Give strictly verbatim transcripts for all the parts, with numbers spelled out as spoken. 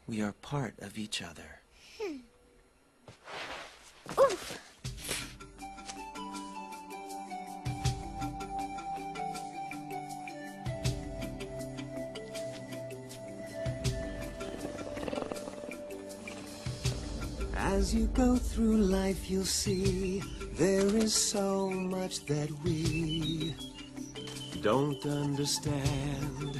We are part of each other. Hmm. Oof. As you go through life, you'll see there is so much that we don't understand.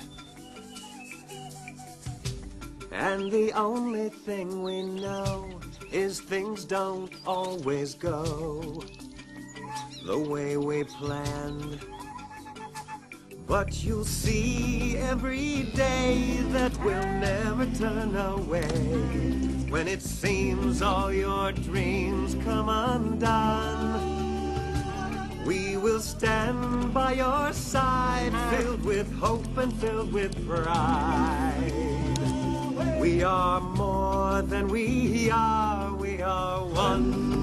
And the only thing we know is things don't always go the way we planned. But you'll see every day that we'll never turn away. When it seems all your dreams come undone, we will stand by your side, filled with hope and filled with pride. We are more than we are, we are one.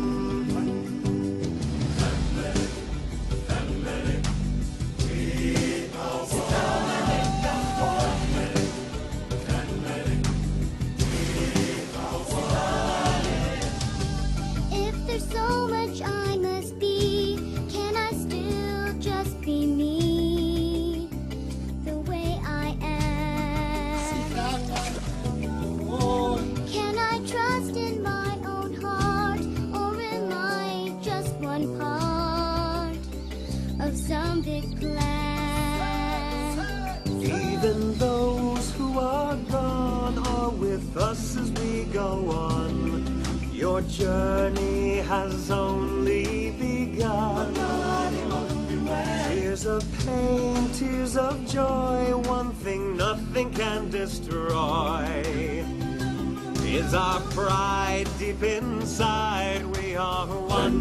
So much I must be. Can I still just be me, the way I am? Can I trust in my own heart, or am I just one part of some big plan? Even those who are gone are with us as we go on. Your journey has only begun. Tears of pain, tears of joy, one thing nothing can destroy is our pride deep inside. We are one.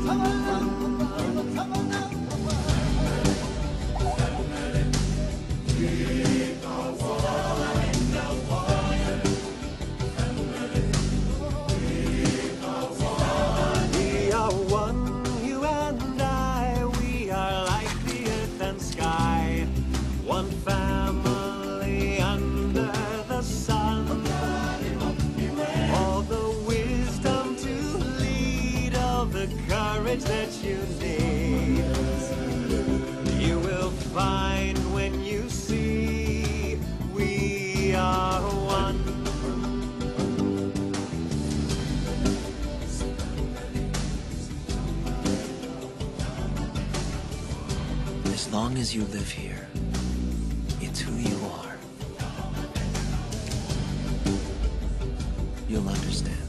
One family under the sun. All the wisdom to lead, all the courage that you need, you will find when you see we are one. As long as you live here, it's who you are. You'll understand.